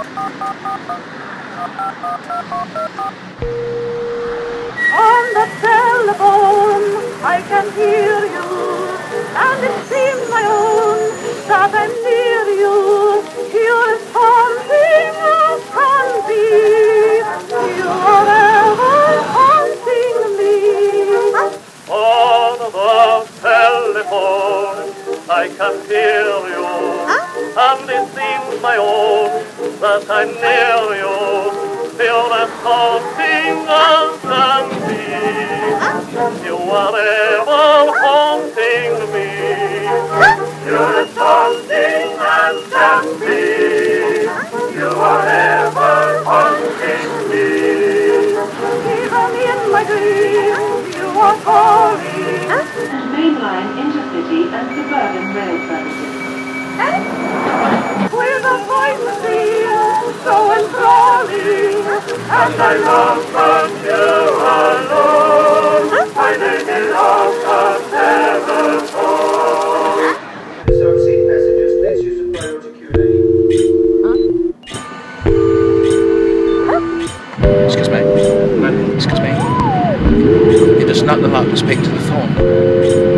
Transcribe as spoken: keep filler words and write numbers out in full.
On the telephone I can hear you, and it seems my own that I'm near you. You're something else can be. You are ever haunting me. On the telephone I can hear you, and it seems my own that I'm near you. You're as haunting as can be. You are ever haunting me. You're as haunting as can be. You are ever haunting me. Even in my dreams you are calling. And mainline intercity and suburban rail services. With a voice of fear so enthralling, And I love but you alone. My lady love has never told. Reserved seat passengers, please use the priority queue lane. Excuse me. Excuse me. It is not allowed to speak to the phone.